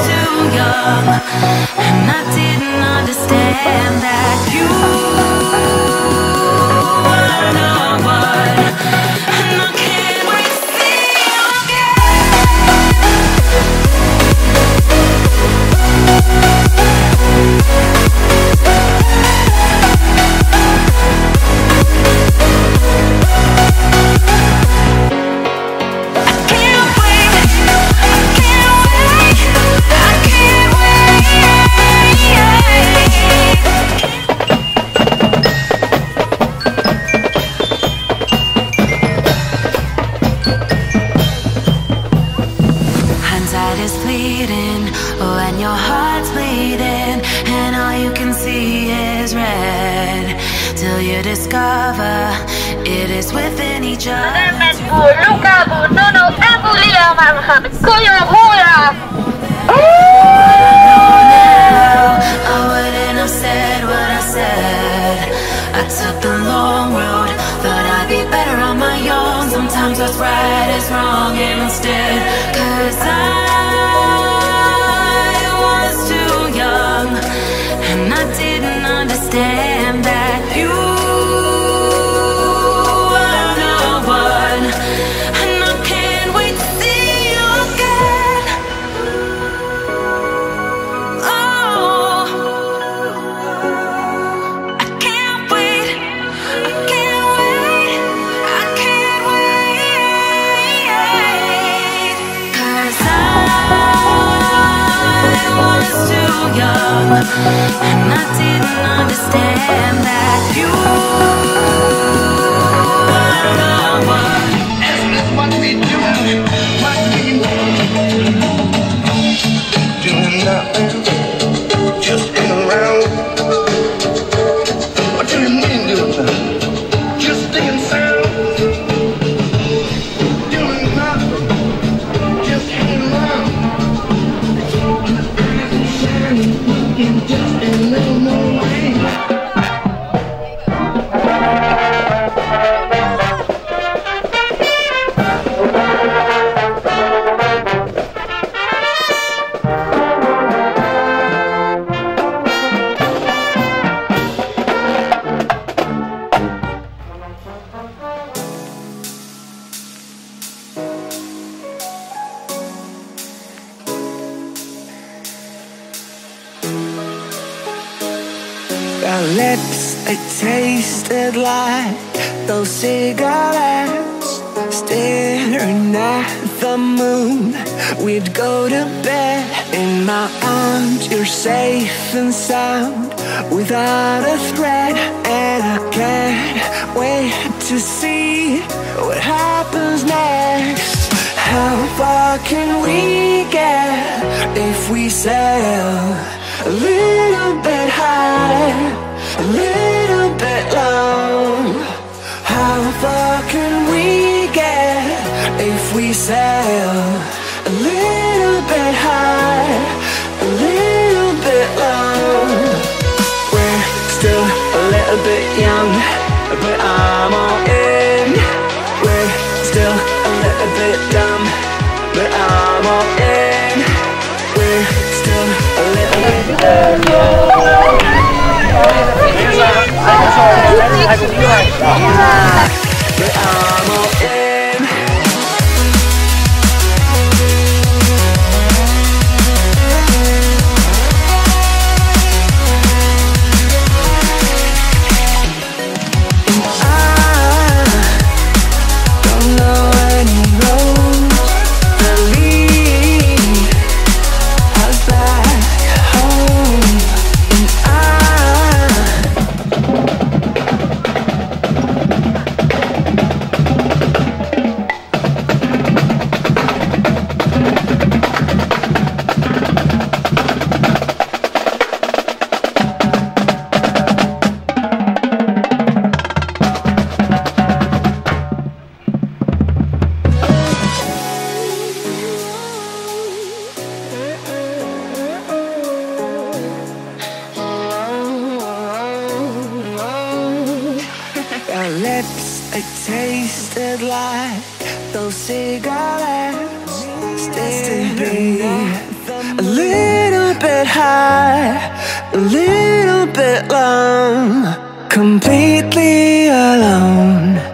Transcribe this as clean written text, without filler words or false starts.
too young, and I didn't understand that you were the one, and I can't wait to see you is bleeding, when your heart's bleeding, and all you can see is red, till you discover it is within each other. I wouldn't have said what I said. I took the long road, thought I'd be better on my own. Sometimes what's right is wrong instead, 'cause I was too young, and I didn't understand that you were the one, and I can't wait to see you again. Oh, I can't wait, I can't wait, I can't wait, 'cause I was too young, and I didn't understand that you were the one. And that's what we do, what we doing nothing, just hanging around. What do you mean doing nothing? Just staying sound. Doing nothing, just hanging around. In just a little more way. Our lips, they tasted like those cigarettes. Staring at the moon, we'd go to bed. In my arms, you're safe and sound, without a threat. And I can't wait to see what happens next. How far can we get if we sail a little bit high, a little bit low? How far can we get if we sail a little bit high, a little bit low? We're still a little bit young, but I'm all in. We're still a little bit dumb, but I'm all in. We're still a little bit but I'm all in. It tasted like those cigarettes. Staring at the a little bit high, a little bit long, completely alone.